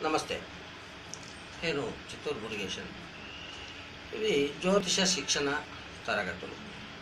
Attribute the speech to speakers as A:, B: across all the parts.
A: నమస్తే. నేను చిత్తూరు మురుగేశన్. ఇవి జ్యోతిష శిక్షణ తరగతులు.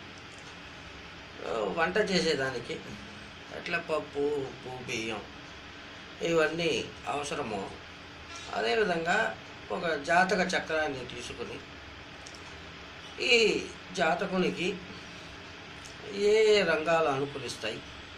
A: వంట చేసేదానికి ఎట్లా పప్పు, ఉప్పు, బియ్యం ఇవన్నీ అవసరమో అదేవిధంగా ఒక జాతక చక్రాన్ని తీసుకుని ఈ జాతకునికి ఏ రంగాలు అనుకూలిస్తాయి,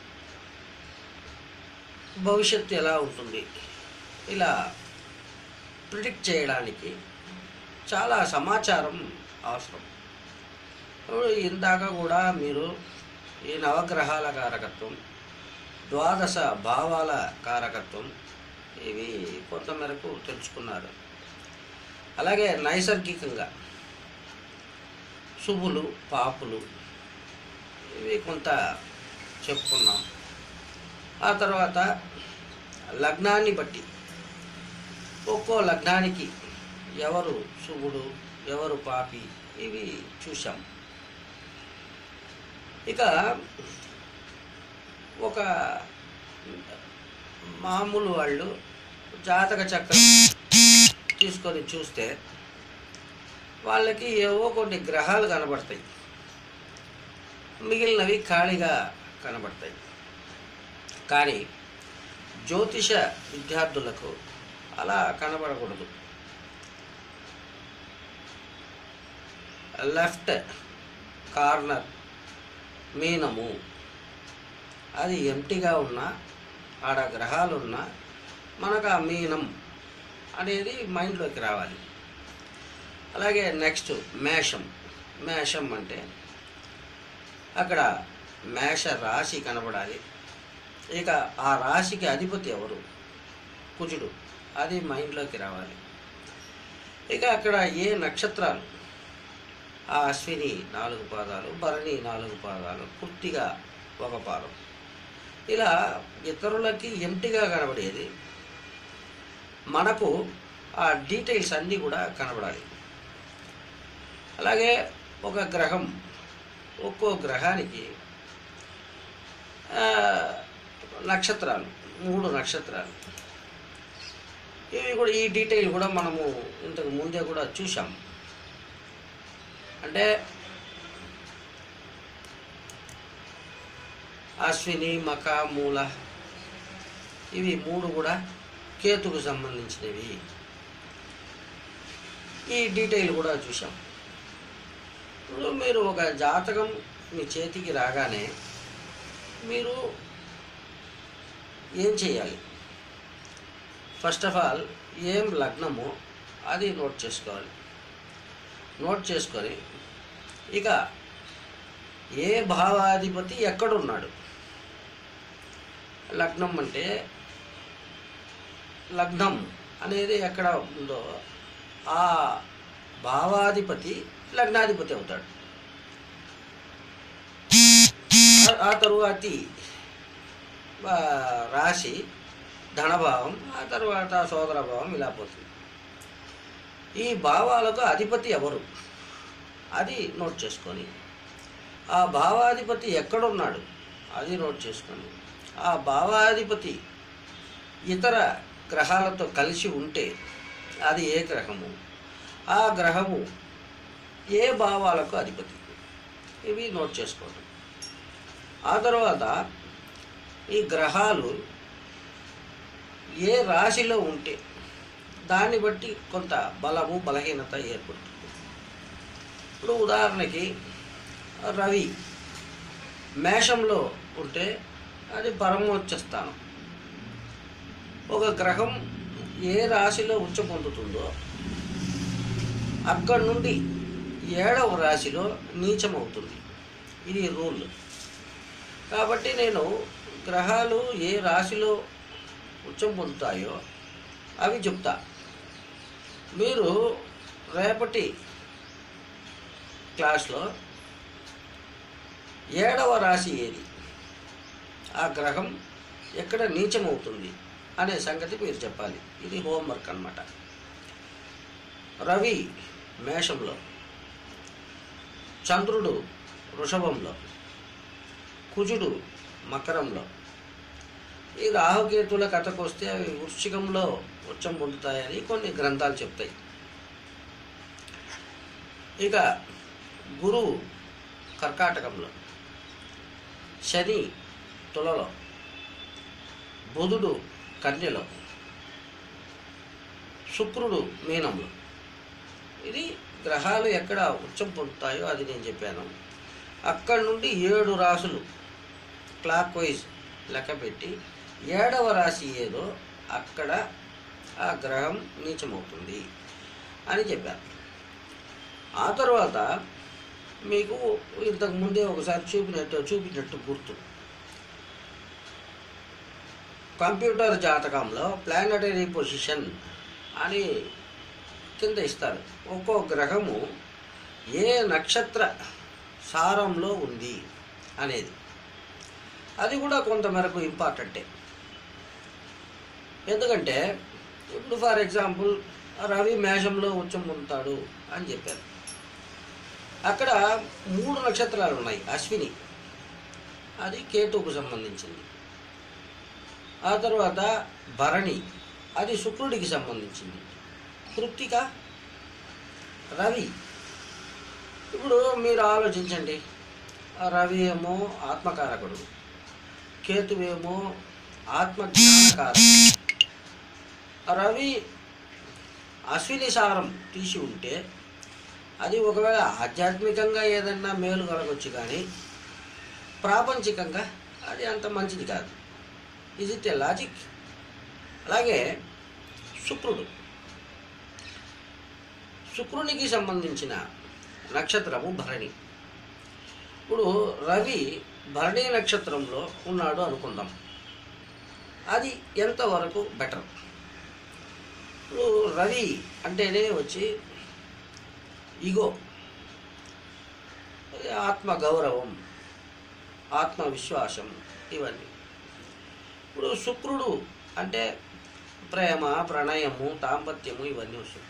A: భవిష్యత్తు ఎలా ఉంటుంది, ఇలా ప్రిడిక్ట్ చేయడానికి చాలా సమాచారం అవసరం. ఇందాక కూడా మీరు ఈ నవగ్రహాల కారకత్వం, ద్వాదశ భావాల కారకత్వం ఇవి కొంతమేరకు తెలుసుకున్నారు. అలాగే నైసర్గికంగా శుభులు, పాపులు ఇవి కొంత చెప్పుకున్నాం. ఆ తర్వాత లగ్నాన్ని బట్టి ఒక్కో లగ్నానికి ఎవరు శుభుడు, ఎవరు పాపి ఇవి చూసాం. ఇక ఒక మామూలు వాళ్ళు జాతక చక్రం తీసుకొని చూస్తే వాళ్ళకి ఏవో కొన్ని గ్రహాలు కనబడతాయి, మిగిలినవి ఖాళీగా కనబడతాయి. కానీ జ్యోతిష విద్యార్థులకు అలా కనబడకూడదు. లెఫ్ట్ కార్నర్ మీనము అది ఎంటీగా ఉన్నా, ఆడ గ్రహాలు ఉన్నా మనకు ఆ మీనం అనేది మైండ్లోకి రావాలి. అలాగే నెక్స్ట్ మేషం. మేషం అంటే అక్కడ మేష రాశి కనబడాలి. ఇక ఆ రాశికి అధిపతి ఎవరు, కుజుడు, అది మైండ్లోకి రావాలి. ఇక అక్కడ ఏ నక్షత్రాలు, ఆ అశ్విని 4 పాదాలు, భరణి 4 పాదాలు, పూర్తిగా 1 పాదం, ఇలా ఇతరులకి ఎంటిగా కనబడేది మనకు ఆ డీటెయిల్స్ అన్నీ కూడా కనబడాలి. అలాగే ఒక గ్రహం, ఒక్కో గ్రహానికి నక్షత్రాలు, 3 నక్షత్రాలు, ఇవి కూడా ఈ డీటెయిల్ కూడా మనము ఇంతకు ముందే కూడా చూసాం. అంటే అశ్విని, మఖ, మూల ఇవి 3 కూడా కేతుకు సంబంధించినవి. ఈ డీటెయిల్ కూడా చూసాం. ఇప్పుడు మీరు ఒక జాతకం మీ చేతికి రాగానే మీరు ఏం చేయాలి? ఫస్ట్ ఆఫ్ ఆల్ ఏం లగ్నమో అది నోట్ చేసుకోవాలి. నోట్ చేసుకొని ఇక ఏ భావాధిపతి ఎక్కడున్నాడు, లగ్నం అంటే లగ్నం అనేది ఎక్కడ ఉందో ఆ భావాధిపతి లగ్నాధిపతి అవుతాడు. ఆ తరువాతి రాశి ధనభావం, ఆ తర్వాత సోదరభావం, ఇలా పోతుంది. ఈ భావాలకు అధిపతి ఎవరు అది నోట్ చేసుకొని, ఆ భావాధిపతి ఎక్కడున్నాడు అది నోట్ చేసుకొని, ఆ భావాధిపతి ఇతర గ్రహాలతో కలిసి ఉంటే అది ఏ గ్రహము, ఆ గ్రహము ఏ భావాలకు అధిపతి, ఇవి నోట్ చేసుకోండి. ఆ తర్వాత ఈ గ్రహాలు ఏ రాశిలో ఉంటే దాన్ని బట్టి కొంత బలము, బలహీనత ఏర్పడుతుంది. ఇప్పుడు ఉదాహరణకి రవి మేషంలో ఉంటే అది పరమోచ్చ స్థానం. ఒక గ్రహం ఏ రాశిలో ఉచ్చ పొందుతుందో అక్కడి నుండి 7వ రాశిలో నీచమవుతుంది. ఇది రూల్. కాబట్టి నేను గ్రహాలు ఏ రాశిలో ఉచ్చం పొందుతాయో అవి చెప్తా. మీరు రేపటి క్లాస్లో 7వ రాశి ఏది, ఆ గ్రహం ఎక్కడ నీచమవుతుంది అనే సంగతి మీరు చెప్పాలి. ఇది హోంవర్క్ అన్నమాట. రవి మేషంలో, చంద్రుడు వృషభంలో, కుజుడు మకరంలో, ఈ రాహుకేతుల కథకు వస్తే అవి వృశ్చికంలో ఉచ్చం పొందుతాయని కొన్ని గ్రంథాలు చెప్తాయి. ఇక గురువు కర్కాటకంలో, శని తులలో, బుధుడు కన్యలో, శుక్రుడు మీనంలో. ఇది గ్రహాలు ఎక్కడ ఉచ్చం పొందుతాయో అది నేను చెప్పాను. అక్కడి నుండి 7 రాశులు క్లాక్ వైజ్ లెక్కపెట్టి 7వ రాశి ఏదో అక్కడ ఆ గ్రహం నీచమవుతుంది అని చెప్పాను. ఆ తర్వాత మీకు ఇంతకు ముందే ఒకసారి చూపినట్టు గుర్తు, కంప్యూటర్ జాతకంలో ప్లానటరీ పొజిషన్ అని కింద ఇస్తారు. ఒక్కో గ్రహము ఏ నక్షత్ర సారంలో ఉంది అనేది, అది కూడా కొంతమేరకు ఇంపార్టెంటే. ఎందుకంటే ఇప్పుడు ఫర్ ఎగ్జాంపుల్ రవి మేషంలో ఉచ్చం పొందుతాడు అని చెప్పారు. అక్కడ 3 నక్షత్రాలు ఉన్నాయి. అశ్విని, అది కేతువుకు సంబంధించింది. ఆ తర్వాత భరణి, అది శుక్రుడికి సంబంధించింది. కృత్తిక, రవి. ఇప్పుడు మీరు ఆలోచించండి, రవి ఏమో ఆత్మకారకుడు, కేతువేమో ఆత్మజ్ఞానకారకుడు. రవి అశ్విని సారం తీసి ఉంటే అది ఒకవేళ ఆధ్యాత్మికంగా ఏదన్నా మేలు కలగొచ్చు, కానీ ప్రాపంచికంగా అది అంత మంచిది కాదు. Is it a logic? అలాగే శుక్రునికి సంబంధించిన నక్షత్రము భరణి. ఇప్పుడు రవి భరణి నక్షత్రంలో ఉన్నాడు అనుకుందాం, అది ఎంతవరకు బెటర్? ఇప్పుడు రవి అంటేనే వచ్చి ఈగో, ఆత్మగౌరవం, ఆత్మవిశ్వాసం, ఇవన్నీ. ఇప్పుడు శుక్రుడు అంటే ప్రేమ, ప్రణయము, దాంపత్యము, ఇవన్నీ వస్తుంది.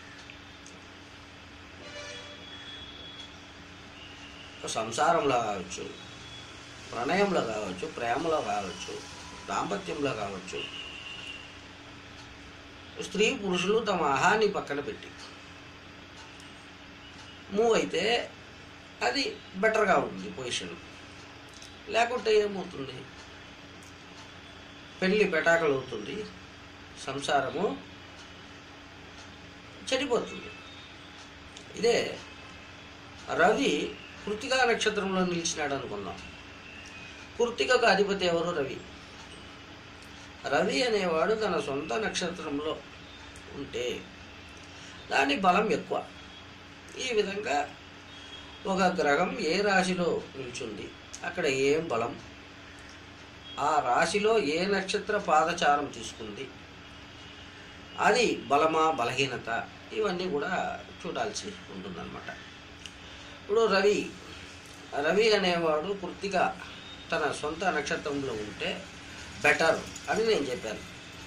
A: సంసారంలో కావచ్చు, ప్రణయంలో కావచ్చు, ప్రేమలో కావచ్చు, దాంపత్యంలో కావచ్చు, స్త్రీ పురుషులు తమ అహాన్ని పక్కన పెట్టి మూవ్ అయితే అది బెటర్గా ఉంటుంది పొజిషన్. లేకుంటే ఏమవుతుంది? పెళ్ళి పెటాకలు అవుతుంది, సంసారము చెడిపోతుంది. ఇదే రవి కృత్తికా నక్షత్రంలో నిలిచినాడు అనుకుందాం. కృత్తికకు అధిపతి ఎవరు? రవి. రవి అనేవాడు తన సొంత నక్షత్రంలో ఉంటే దాని బలం ఎక్కువ. ఈ విధంగా ఒక గ్రహం ఏ రాశిలో నిల్చుంది, అక్కడ ఏం బలం, ఆ రాశిలో ఏ నక్షత్ర పాదచారం తీసుకుంది, అది బలమా బలహీనత, ఇవన్నీ కూడా చూడాల్సి ఉంటుందన్నమాట. ఇప్పుడు రవి అనేవాడు కృత్తిక తన సొంత నక్షత్రంలో ఉంటే బెటర్ అని నేను చెప్పాను.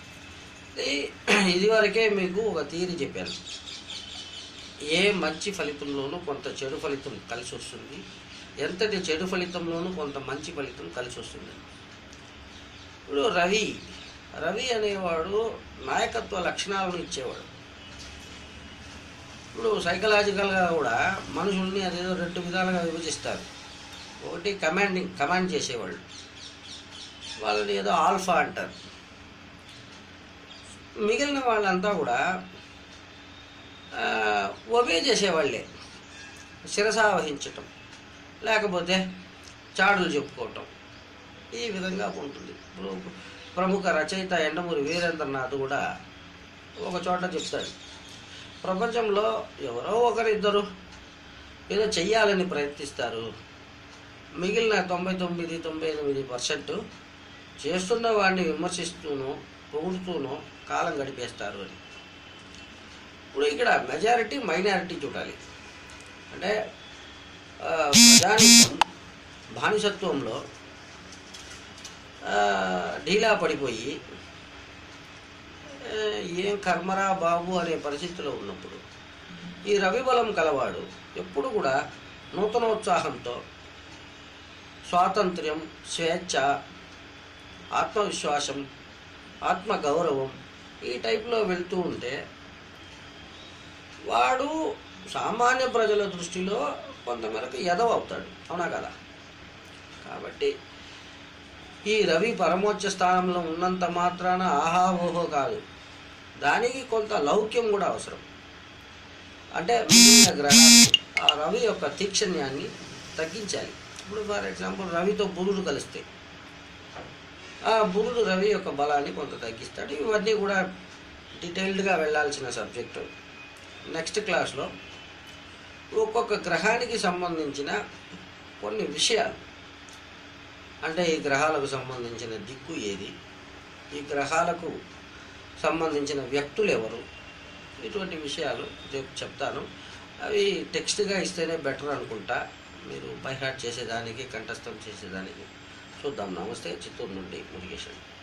A: ఇదివరకే మీకు ఒక థియరీ చెప్పాను. ఏ మంచి ఫలితంలోనూ కొంత చెడు ఫలితం కలిసి వస్తుంది, ఎంతటి చెడు ఫలితంలోనూ కొంత మంచి ఫలితం కలిసి వస్తుంది. ఇప్పుడు రవి అనేవాడు నాయకత్వ లక్షణాలను ఇచ్చేవాడు. ఇప్పుడు సైకలాజికల్గా కూడా మనుషుల్ని అదేదో 2 విధాలుగా విభజిస్తారు. ఒకటి కమాండ్ చేసేవాళ్ళు, వాళ్ళని ఏదో ఆల్ఫా అంటారు. మిగిలిన వాళ్ళంతా కూడా ఒబే చేసేవాళ్ళే, శిరసావహించటం, లేకపోతే చాడులు చెప్పుకోవటం, ఈ విధంగా ఉంటుంది. ఇప్పుడు ప్రముఖ రచయిత యండమూరి వీరేంద్రనాథ్ కూడా ఒక చోట చెప్తాడు, ప్రపంచంలో ఎవరో ఒకరిద్దరు ఏదో చెయ్యాలని ప్రయత్నిస్తారు, మిగిలిన 99-98% చేస్తున్న వాడిని విమర్శిస్తూనో పొగుడుతూనో కాలం గడిపేస్తారు అని. ఇప్పుడు ఇక్కడ మెజారిటీ మైనారిటీ చూడాలి. అంటే ప్రజానికం బానిసత్వంలో ఢీలా పడిపోయి ఏం కర్మరా బాబు అనే పరిస్థితిలో ఉన్నప్పుడు ఈ రవిబలం కలవాడు ఎప్పుడు కూడా నూతనోత్సాహంతో స్వాతంత్ర్యం, స్వేచ్ఛ, ఆత్మవిశ్వాసం, ఆత్మ గౌరవం, ఈ టైప్లో వెళ్తూ ఉంటే వాడు సామాన్య ప్రజల దృష్టిలో కొంతమేరకు ఎదవ అవుతాడు, అవునా కదా? కాబట్టి ఈ రవి పరమోచ్చ స్థానంలో ఉన్నంత మాత్రాన ఆహా ఓహో కాదు, దానికి కొంత లౌక్యం కూడా అవసరం. అంటే మిగిలిన గ్రహాలు ఆ రవి యొక్క తీక్షణ్యాన్ని తగ్గించాలి. ఇప్పుడు ఫర్ ఎగ్జాంపుల్ రవితో బుధుడు కలిస్తే ఆ బుధుడు రవి యొక్క బలాన్ని కొంత తగ్గిస్తాడు. ఇవన్నీ కూడా డీటెయిల్డ్గా వెళ్ళాల్సిన సబ్జెక్టు. నెక్స్ట్ క్లాస్లో ఒక్కొక్క గ్రహానికి సంబంధించిన కొన్ని విషయాలు, అంటే ఈ గ్రహాలకు సంబంధించిన దిక్కు ఏది, ఈ గ్రహాలకు సంబంధించిన వ్యక్తులు ఎవరు, ఇటువంటి విషయాలు రేపు చెప్తాను. అవి టెక్స్ట్గా ఇస్తేనే బెటర్ అనుకుంటా, మీరు బై హార్ట్ చేసేదానికి, కంఠస్థం చేసేదానికి. చూద్దాం. నమస్తే, చిత్తూరు నుండి మురుగేశన్.